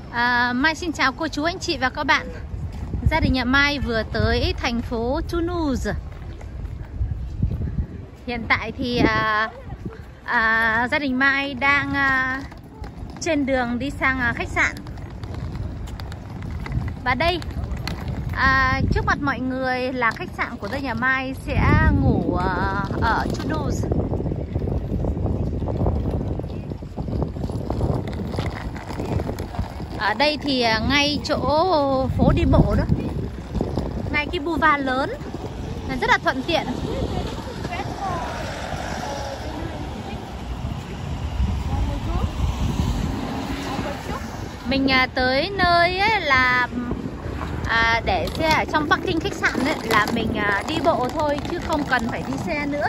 Mai xin chào cô chú anh chị và các bạn. Gia đình nhà Mai vừa tới thành phố Toulouse. Hiện tại thì gia đình Mai đang trên đường đi sang khách sạn. Và đây trước mặt mọi người là khách sạn của gia đình nhà Mai sẽ ngủ ở Toulouse. Ở đây thì ngay chỗ phố đi bộ đó, ngay cái boulevard lớn, rất là thuận tiện. Mình tới nơi ấy là để xe ở trong parking khách sạn ấy, là mình đi bộ thôi chứ không cần phải đi xe nữa.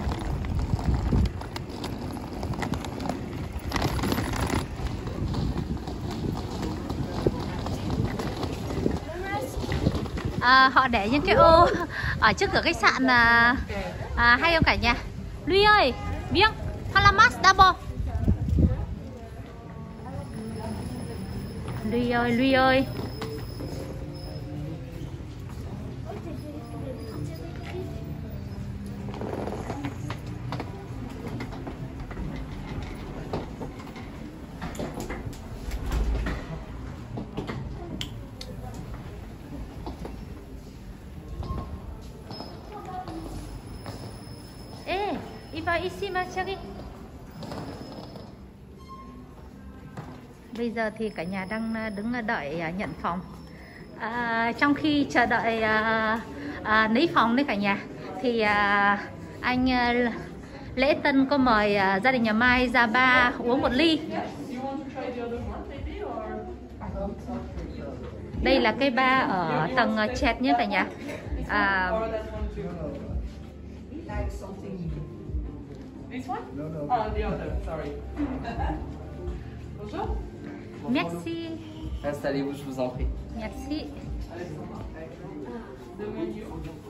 Họ để những cái ô ở trước cửa khách sạn hay không cả nhà? Lui ơi, bien, halamas double. Lui ơi. Il va ici ma chérie. Bây giờ thì cả nhà đang đứng đợi nhận phòng. Trong khi chờ đợi lấy phòng đấy cả nhà, thì anh Lễ Tân có mời gia đình nhà Mai ra bar uống một ly. Đây là cái bar ở tầng trệt nhé cả nhà. This one? No, no. The other, sorry. Bonjour. Merci. Installez-vous, je vous en prie. Merci. The menu.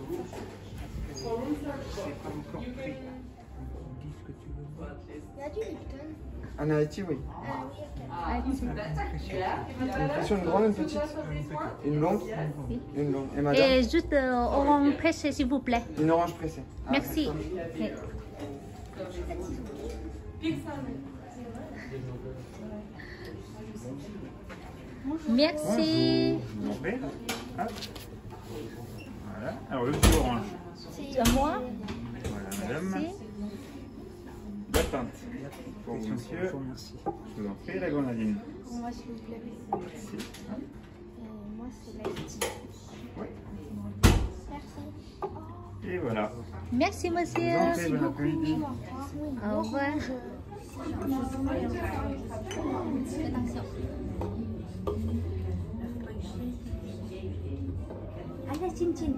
Il y a du Lipton. En Haïti, oui. Une portion, une grande, une petite? Une longue? Une longue. Et madame? Et juste orange pressé s'il vous plaît. Une orange pressée. Merci. Merci. Voilà. Alors le jus orange. À moi. Voilà madame. Merci. La pinte. Pour vous monsieur. Merci. Je vous en prie, la grenadine. Moi, s'il vous plaît. Merci. Moi, c'est la petite. Oui. Merci. Et voilà. Merci Je vous en monsieur. prie, bon après-midi. Au revoir. Allez, chin chin.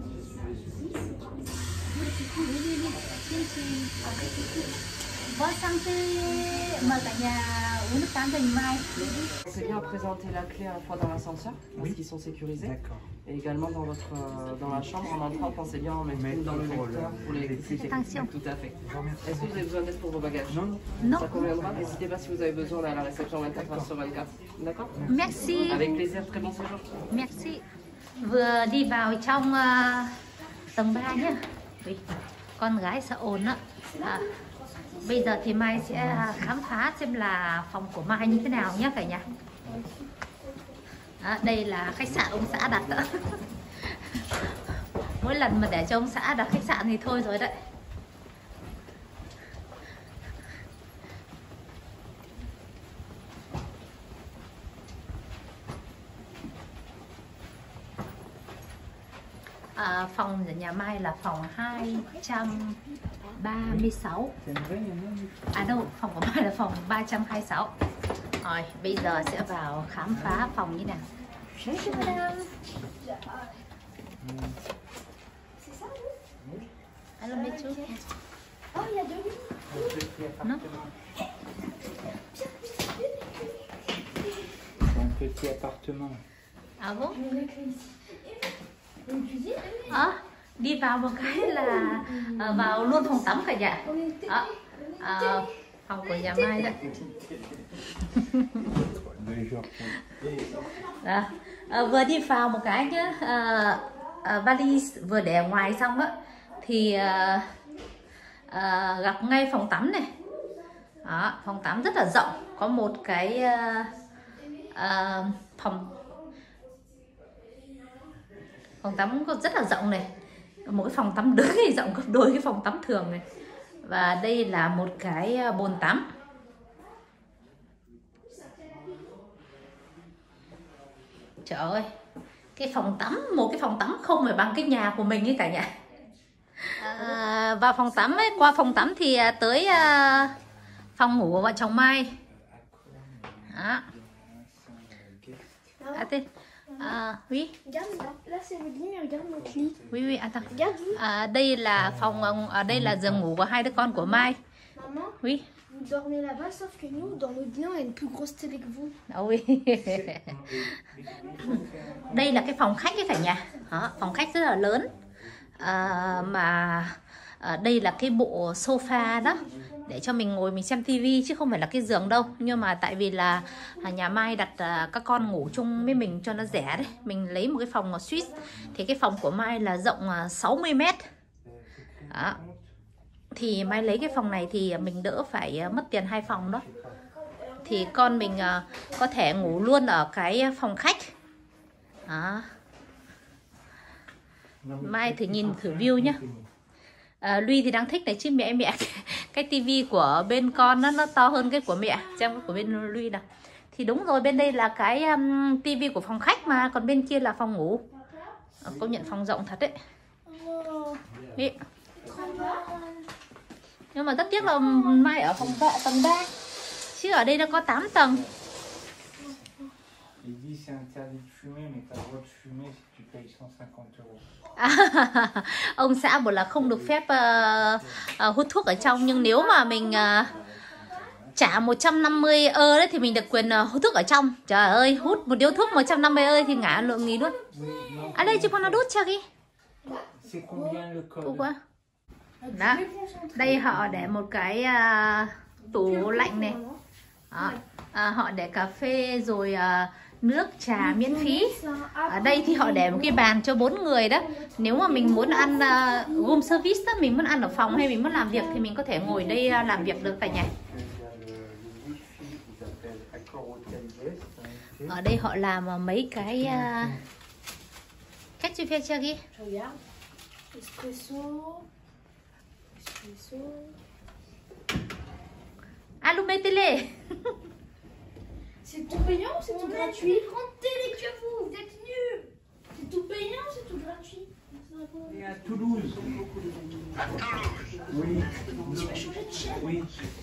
Bon santé. Mời cả nhà uống nước cam gia đình Mai. C'est bien présenter la clé à la fois dans l'ascenseur, parce qu'ils sont sécurisés, et également dans votre dans la chambre en entrant, pensez bien en mettre une dans le lecteur pour l'électricité. Attention. Tout à fait. Est-ce que vous avez besoin d'aide pour vos bagages? Non. Non. Ça conviendra. N'hésitez pas si vous avez besoin, on est à la réception 24h/24. D'accord? Merci. Avec plaisir, très bon séjour. Merci. Vừa đi vào trong tầng 3 nhá. Ui, con gái sợ ồn á. Bây giờ thì Mai sẽ khám phá xem là phòng của Mai như thế nào nhé cả nhà. Đây là khách sạn ông xã đặt đó. Mỗi lần mà để cho ông xã đặt khách sạn thì thôi rồi đấy. Phòng ở nhà Mai là phòng 236. Đâu, phòng của Mai là phòng 326. Rồi, bây giờ sẽ vào khám phá phòng như nào. Allô, mấy chú. Oh, il y a deux lits. Non. C'est un petit appartement. À bon? Une cuisine. Đi vào một cái là vào luôn phòng tắm cả nhà. Phòng của nhà Mai đấy. Vừa đi vào một cái nhá, valiz vừa để ngoài xong á thì gặp ngay phòng tắm này. Đó, phòng tắm rất là rộng, có một cái phòng tắm rất là rộng này, một cái phòng tắm đứng thì rộng gấp đôi cái phòng tắm thường này, và đây là một cái bồn tắm. Trời ơi, cái phòng tắm, một cái phòng tắm không phải bằng cái nhà của mình ấy cả nhà. Vào phòng tắm ấy, qua phòng tắm thì tới phòng ngủ của vợ chồng Mai. Đó. Oui. Regarde là c'est le lit, mais regarde notre lit. Oui, oui, attends. Regarde, Đây là phòng, đây là giường ngủ của hai đứa con của Mai. maman, Oui. vous dormez là-bas, sauf que nous, dans notre lit, on a une plus grosse télé que vous. Oui. Đây là cái phòng khách ấy cả nhà. Đó, phòng khách rất là lớn. Đây là cái bộ sofa đó, để cho mình ngồi mình xem tivi chứ không phải là cái giường đâu. Nhưng mà tại vì là nhà Mai đặt các con ngủ chung với mình cho nó rẻ đấy, mình lấy một cái phòng ở Swiss. Thì cái phòng của Mai là rộng 60 mét. Đó. Thì Mai lấy cái phòng này thì mình đỡ phải mất tiền hai phòng đó. Thì con mình có thể ngủ luôn ở cái phòng khách. Đó. Mai thử nhìn thử view nhá. Lui thì đang thích này chứ mẹ cái tivi của bên con nó to hơn cái của mẹ, xem của bên Lui nào. Thì đúng rồi, bên đây là cái tivi của phòng khách mà, còn bên kia là phòng ngủ. Công nhận phòng rộng thật đấy. Ý. Nhưng mà rất tiếc là Mai ở phòng tầng 3, chứ ở đây nó có 8 tầng. Il dit c'est interdit de fumer, mais t'as le droit de fumer si tu payes 150 €. Ông xã bảo là không được phép hút thuốc ở trong, nhưng nếu mà mình trả 150 € đấy thì mình được quyền hút thuốc ở trong. Trời ơi, hút một điếu thuốc 150 € thì ngã lượng nghỉ luôn. À đây chứ con nó đút cho kì. C'est combien le code? Đó, đây họ để một cái tủ lạnh này. Đó. Họ để cà phê rồi nước trà miễn phí. Ở đây thì họ để một cái bàn cho 4 người đó. Nếu mà mình muốn ăn room service đó, mình muốn ăn ở phòng hay mình muốn làm việc thì mình có thể ngồi đây làm việc được cả nhà. Ở đây họ làm mấy cái cách tu fais chưa ghi? Espresso. Espresso. Allumez télé. C'est tout payant ou c'est tout gratuit? Grande télé que vous êtes nuls. C'est tout payant ou c'est tout gratuit? Et à Toulouse. À Toulouse. Oui. Tu vas changer de chaîne. Oui.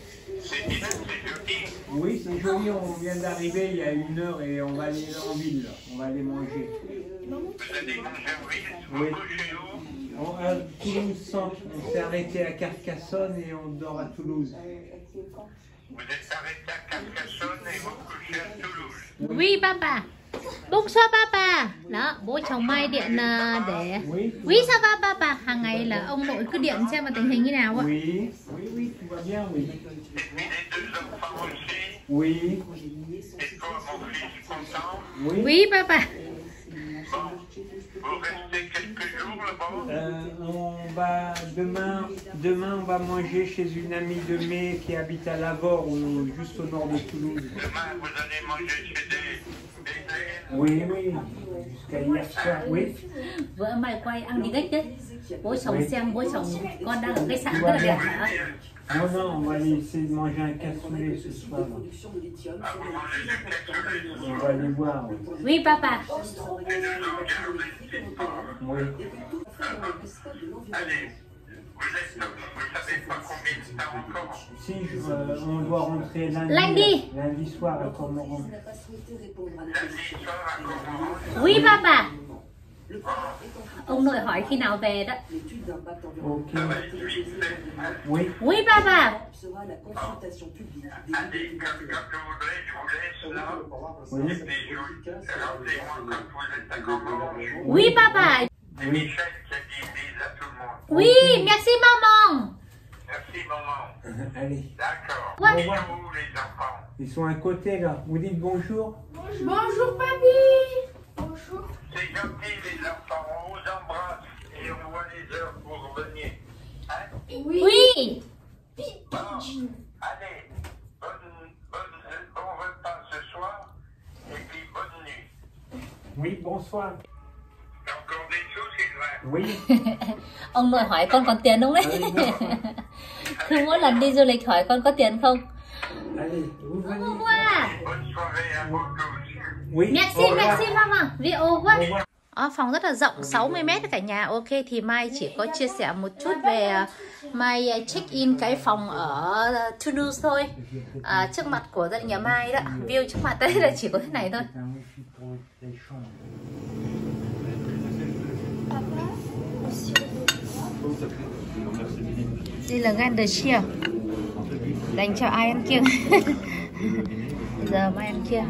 Oui, c'est joli, on vient d'arriver il y a 1 heure et on va aller en ville, on va aller manger. Vous allez manger en ville? Oui. Vous couchez où? À Toulouse centre, on s'est arrêté à Carcassonne et on dort à Toulouse. Vous êtes arrêté à Carcassonne et vous couchez à Toulouse. Oui papa. Bonsoir papa. Đó, bố chồng Mai điện để quý sao papa. Hàng ngày là ông nội cứ điện xem mà tình hình như nào ạ. Oui, oui, oui, tout va bien, oui. Et les 2 enfants aussi? Oui. Et toi, mon fils, content? Oui. Oui papa. Bon, vous restez quelques jours là-bas? On va demain on va manger chez une amie de Mai qui habite à Lavore, juste au nord de Toulouse. Demain, vous allez manger chez des Oui, oui, jusqu'à hier soir, oui. Vợ mày quay ăn đi cách đấy. Bố chồng xem bố chồng con đang ở khách sạn rất là đẹp hả? Non, non, on va aller essayer de manger un cassoulet ce soir. On va aller voir. Oui papa. Oui. Allez, vous savez pas combien de temps encore? Si, on doit rentrer lundi. Lundi. Lundi soir à Cormoran. Lundi soir à Cormoran? Oui papa. Ông nội hỏi khi nào về đó. Ok. Oui. Oui papa. Allez, quand je vous laisse là. Oui. Et puis, rappelez-moi quand vous êtes à Cormoran. Oui papa. C'est Michel qui a dit bise à tout le monde. Oui, merci maman. Merci maman. Allez. D'accord. Ouais. Ils sont où les enfants? Ils sont à côté là. Vous dites bonjour. Bonjour, papy. Bonjour. C'est gentil les enfants, on vous embrasse et on voit les heures pour revenir. Hein? Oui. Bon, allez, bon repas ce soir et puis bonne nuit. Oui, bonsoir. Encore des choses, Sylvain? Oui. Ông nội hỏi con còn tiền không đấy? Cứ mỗi lần đi du lịch hỏi con có tiền không? Allez, vous venez. Au revoir. Bonne soirée à vous tous. Oui. Merci, au revoir. merci maman. Vì au revoir. Au revoir. Phòng rất là rộng, 60 mét cả nhà. Ok, thì Mai chỉ có chia sẻ một chút về Mai check-in cái phòng ở Toulouse thôi. Trước mặt của gia đình nhà Mai đó. View trước mặt đây là chỉ có thế này thôi. Đây là Gander Chia. Dành cho ai ăn kiêng. Giờ Mai ăn kiêng.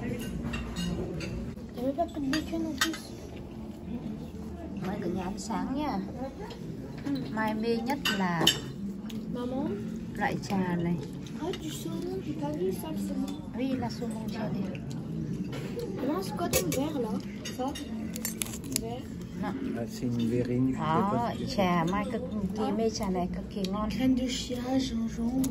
Mai cả nhà ăn sáng nha. Mai mê nhất là Maman, loại trà này. ah, du saumon, j'ai pas vu ça, le saumon. Oui, là saumon trà này. Maman, c'est quoi ton verre là? Ça? Verre. Ah, c'est une verrine. Đó, trà Mai cực kỳ mê trà này, cực kỳ ngon. Crème de chia, gingembre.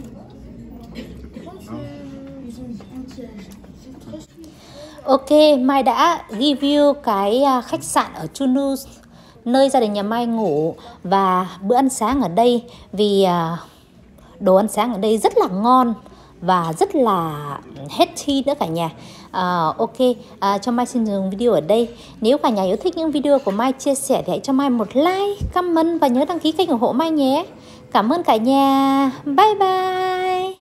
Ils ont dit anti-âge. C'est très sweet. Ok, Mai đã review cái khách sạn ở Toulouse, nơi gia đình nhà Mai ngủ và bữa ăn sáng ở đây. Vì đồ ăn sáng ở đây rất là ngon và rất là healthy nữa cả nhà. Ok, cho Mai xin dừng video ở đây. Nếu cả nhà yêu thích những video của Mai chia sẻ thì hãy cho Mai một like, comment và nhớ đăng ký kênh ủng hộ Mai nhé. Cảm ơn cả nhà. Bye bye.